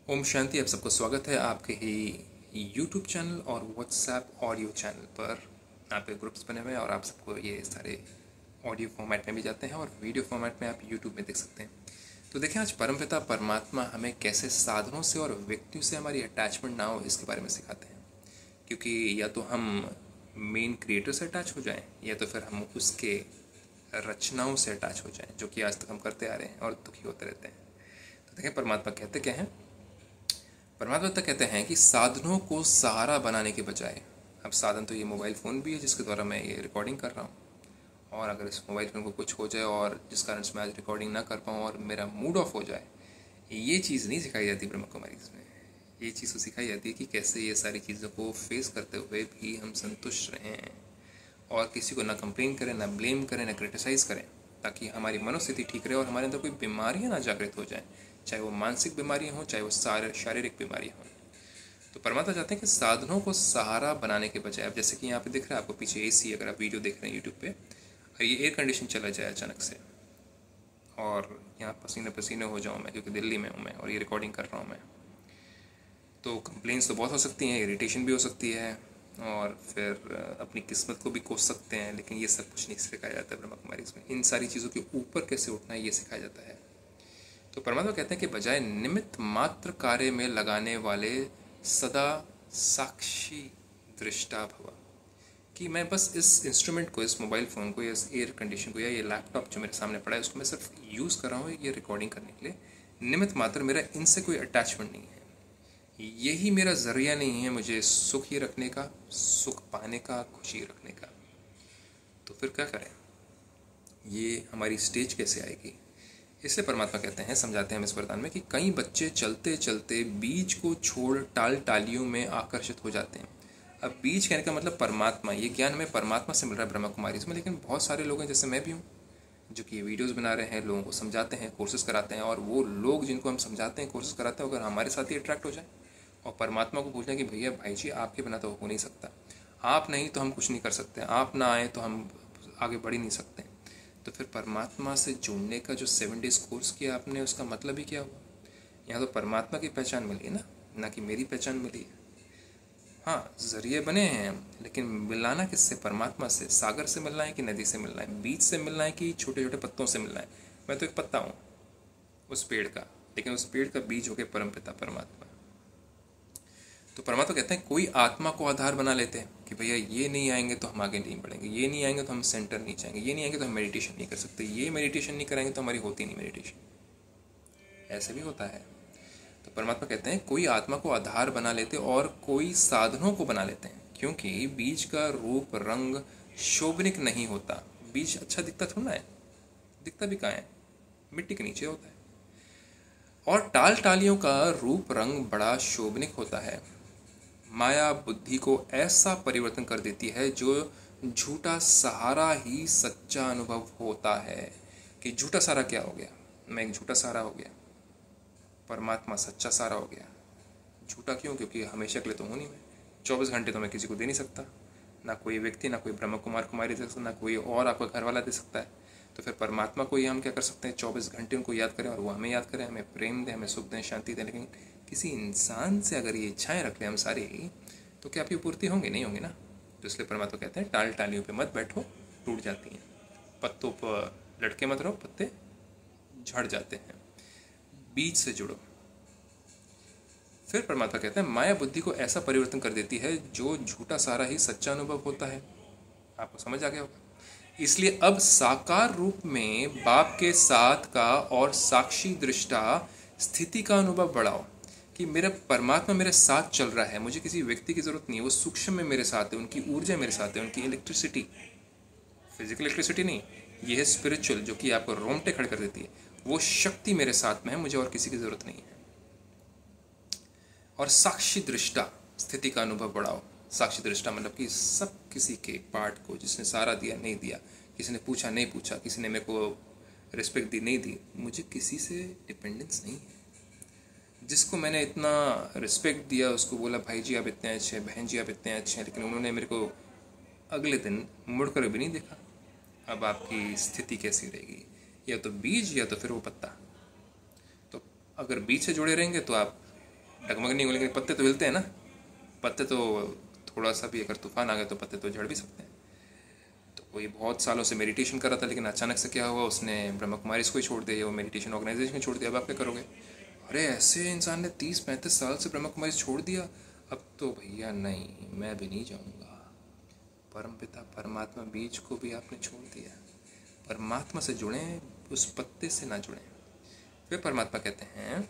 ओम शांति। आप सबको स्वागत है आपके ही यूट्यूब चैनल और व्हाट्सएप ऑडियो चैनल पर। यहाँ पे ग्रुप्स बने हुए हैं और आप सबको ये सारे ऑडियो फॉर्मेट में भी जाते हैं और वीडियो फॉर्मेट में आप यूट्यूब में देख सकते हैं। तो देखें आज परमपिता परमात्मा हमें कैसे साधनों से और व्यक्तियों से हमारी अटैचमेंट ना हो इसके बारे में सिखाते हैं। क्योंकि या तो हम मेन क्रिएटर से अटैच हो जाएं या तो फिर हम उसके रचनाओं से अटैच हो जाएं, जो कि आज तक हम करते आ रहे हैं और दुखी होते रहते हैं। तो देखें परमात्मा कहते क्या हैं। परमात्मा तक कहते हैं कि साधनों को सहारा बनाने के बजाय, अब साधन तो ये मोबाइल फ़ोन भी है जिसके द्वारा मैं ये रिकॉर्डिंग कर रहा हूँ, और अगर इस मोबाइल फ़ोन को कुछ हो जाए और जिस कारण से मैं आज रिकॉर्डिंग ना कर पाऊँ और मेरा मूड ऑफ हो जाए, ये चीज़ नहीं सिखाई जाती ब्रह्म कुमारी में। ये चीज़ तो सिखाई जाती है कि कैसे ये सारी चीज़ों को फेस करते हुए भी हम संतुष्ट रहें और किसी को ना कंप्लेन करें, ना ब्लेम करें, ना क्रिटिसाइज़ करें, ताकि हमारी मनोस्थिति ठीक रहे और हमारे अंदर कोई बीमारियाँ ना जागृत हो जाएं, चाहे वो मानसिक बीमारियाँ हों, चाहे वो शारीरिक बीमारियाँ हों। तो परमात्मा चाहते हैं कि साधनों को सहारा बनाने के बजाय, अब जैसे कि यहाँ पे दिख रहा है आपको पीछे एसी, अगर आप वीडियो देख रहे हैं यूट्यूब पे और ये एयर कंडीशन चला जाए अचानक से और यहाँ पसीने पसीने हो जाऊँ मैं, क्योंकि दिल्ली में हूँ मैं और ये रिकॉर्डिंग कर रहा हूँ मैं, तो कंप्लेंट्स तो बहुत हो सकती हैं, इरिटेशन भी हो सकती है और फिर अपनी किस्मत को भी कोस सकते हैं। लेकिन ये सब कुछ नहीं सिखाया जाता है ब्रह्मा कुमारी में। इन सारी चीज़ों के ऊपर कैसे उठना है ये सिखाया जाता है। तो परमात्मा कहते हैं कि बजाय निमित्त मात्र कार्य में लगाने वाले सदा साक्षी दृष्टा भव, कि मैं बस इस इंस्ट्रूमेंट को, इस मोबाइल फ़ोन को या इस एयर कंडीशन को या ये लैपटॉप जो मेरे सामने पड़ा है उसको मैं सिर्फ यूज़ कर रहा हूँ ये रिकॉर्डिंग करने के लिए। निमित्त मात्र, मेरा इनसे कोई अटैचमेंट नहीं है, यही मेरा ज़रिया नहीं है मुझे सुख ही रखने का, सुख पाने का, खुशी रखने का। तो फिर क्या करें, ये हमारी स्टेज कैसे आएगी। इसलिए परमात्मा कहते हैं, समझाते हैं हम इस वरदान में, कि कई बच्चे चलते चलते बीज को छोड़ टाल टालियों में आकर्षित हो जाते हैं। अब बीज कहने का मतलब परमात्मा, ये ज्ञान हमें परमात्मा से मिल रहा है ब्रह्मा कुमारी में। लेकिन बहुत सारे लोग हैं, जैसे मैं भी हूँ, जो कि वीडियोज़ बना रहे हैं, लोगों को समझाते हैं, कोर्सेज कराते हैं, और वो लोग जिनको हम समझाते हैं, कोर्सेज कराते हैं, अगर हमारे साथ ही अट्रैक्ट हो जाए और परमात्मा को पूछना कि भैया भाई जी आपके बिना तो हो नहीं सकता, आप नहीं तो हम कुछ नहीं कर सकते, आप ना आए तो हम आगे बढ़ ही नहीं सकते, तो फिर परमात्मा से जुड़ने का जो 7 डेज कोर्स किया आपने, उसका मतलब ही क्या हुआ। यहाँ तो परमात्मा की पहचान मिली है ना कि मेरी पहचान मिली है। हाँ, जरिए बने हैं, लेकिन मिलाना किससे, परमात्मा से। सागर से मिलना है कि नदी से मिलना है, बीज से मिलना है कि छोटे छोटे पत्तों से मिलना है। मैं तो एक पत्ता हूँ उस पेड़ का, लेकिन उस पेड़ का बीज हो गया परमपिता परमात्मा। तो परमात्मा कहते हैं कोई आत्मा को आधार बना लेते हैं कि भैया ये नहीं आएंगे तो हम आगे नहीं बढ़ेंगे, ये नहीं आएंगे तो हम सेंटर नहीं जाएंगे, ये नहीं आएंगे तो हम मेडिटेशन नहीं कर सकते, ये मेडिटेशन नहीं कराएंगे तो हमारी होती नहीं मेडिटेशन। ऐसे भी होता है। तो परमात्मा कहते हैं कोई आत्मा को आधार बना लेते और कोई साधनों को बना लेते हैं, क्योंकि बीज का रूप रंग शोभनिक नहीं होता। बीज अच्छा दिखता थोड़ा है, दिखता भी कहाँ है, मिट्टी के नीचे होता है। और टाल टालियों का रूप रंग बड़ा शोभनिक होता है। माया बुद्धि को ऐसा परिवर्तन कर देती है जो झूठा सहारा ही सच्चा अनुभव होता है। कि झूठा सहारा क्या हो गया, मैं एक झूठा सहारा हो गया, परमात्मा सच्चा सहारा हो गया। झूठा क्यों, क्योंकि हमेशा के लिए तो हूँ नहीं मैं, 24 घंटे तो मैं किसी को दे नहीं सकता, ना कोई व्यक्ति, ना कोई ब्रह्म कुमार कुमारी दे सकता, ना कोई और आपका घर वाला दे सकता है। तो फिर परमात्मा को ही हम क्या कर सकते हैं, 24 घंटे उनको याद करें और वो हमें याद करें, हमें प्रेम दें, हमें सुख दें, शांति दें। लेकिन किसी इंसान से अगर ये इच्छाएं रख लें हम सारी, तो क्या आपकी पूर्ति होंगे, नहीं होंगे ना। तो इसलिए परमात्मा कहते हैं टाल टालियों पे मत बैठो, टूट जाती हैं। पत्तों पर लटके मत रहो, पत्ते झड़ जाते हैं। बीज से जुड़ो। फिर परमात्मा कहते हैं माया बुद्धि को ऐसा परिवर्तन कर देती है जो झूठा सारा ही सच्चा अनुभव होता है। आपको समझ आ गया होगा। इसलिए अब साकार रूप में बाप के साथ का और साक्षी दृष्टा स्थिति का अनुभव बढ़ाओ, कि मेरा परमात्मा मेरे साथ चल रहा है, मुझे किसी व्यक्ति की जरूरत नहीं है, वो सूक्ष्म में मेरे साथ है, उनकी ऊर्जा मेरे साथ है, उनकी इलेक्ट्रिसिटी, फिजिकल इलेक्ट्रिसिटी नहीं, ये है स्पिरिचुअल, जो कि आपको रोंगटे खड़े कर देती है। वो शक्ति मेरे साथ में है, मुझे और किसी की जरूरत नहीं है। और साक्षी दृष्टा स्थिति का अनुभव बढ़ाओ। साक्षी दृष्टा मतलब कि सब किसी के पार्ट को, जिसने सारा दिया नहीं दिया, किसी ने पूछा नहीं पूछा, किसी ने मेरे को रिस्पेक्ट दी नहीं दी, मुझे किसी से डिपेंडेंस नहीं है। जिसको मैंने इतना रिस्पेक्ट दिया, उसको बोला भाई जी आप इतने अच्छे हैं, बहन जी आप इतने अच्छे हैं, लेकिन उन्होंने मेरे को अगले दिन मुड़कर भी नहीं देखा। अब आपकी स्थिति कैसी रहेगी, या तो बीज या तो फिर वो पत्ता। तो अगर बीज से जुड़े रहेंगे तो आप डगमग नहीं हो, लेकिन पत्ते तो हिलते हैं ना। पत्ते तो थोड़ा सा भी अगर तूफान आ गया तो पत्ते तो झड़ भी सकते हैं। तो कोई बहुत सालों से मेडिटेशन कर रहा था, लेकिन अचानक से क्या हुआ, उसने ब्रह्मा कुमारी को ही छोड़ दिया, वो मेडिटेशन ऑर्गेनाइजेशन छोड़ दिया। अब आप क्या करोगे? अरे ऐसे इंसान ने 30-35 साल से ब्रह्मा कुमारी छोड़ दिया, अब तो भैया नहीं, मैं भी नहीं जाऊँगा। परमपिता परमात्मा बीज को भी आपने छोड़ दिया। परमात्मा से जुड़ें, उस पत्ते से ना जुड़ें। फिर परमात्मा कहते हैं,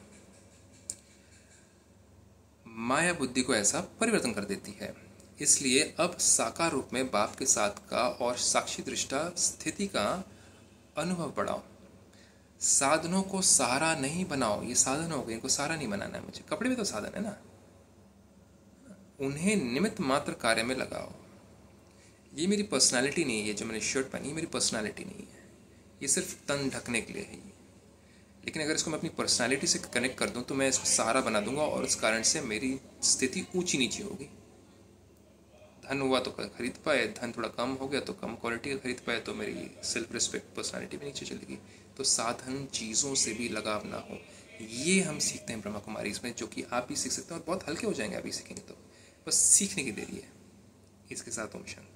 माया बुद्धि को ऐसा परिवर्तन कर देती है, इसलिए अब साकार रूप में बाप के साथ का और साक्षी दृष्टा स्थिति का अनुभव बढ़ाओ। साधनों को सहारा नहीं बनाओ, ये साधन हो गए, इनको सहारा नहीं बनाना है मुझे। कपड़े भी तो साधन है ना, उन्हें निमित्त मात्र कार्य में लगाओ। ये मेरी पर्सनालिटी नहीं है, ये जो मैंने शर्ट पहनी है मेरी पर्सनालिटी नहीं है, ये सिर्फ तन ढकने के लिए है ये। लेकिन अगर इसको मैं अपनी पर्सनालिटी से कनेक्ट कर दूं तो मैं इसको सहारा बना दूंगा, और उस कारण से मेरी स्थिति ऊंची नीची होगी। धन हुआ तो खरीद पाए, धन थोड़ा कम हो गया तो कम क्वालिटी का खरीद पाए, तो मेरी सेल्फ रिस्पेक्ट पर्सनालिटी भी नीचे चलेगी। तो साधन चीज़ों से भी लगाव ना हो, ये हम सीखते हैं ब्रह्मा कुमारी इसमें, जो कि आप भी सीख सकते हैं और बहुत हल्के हो जाएंगे आप भी सीखेंगे तो। बस सीखने की देरी है। इसके साथ ओम शांति।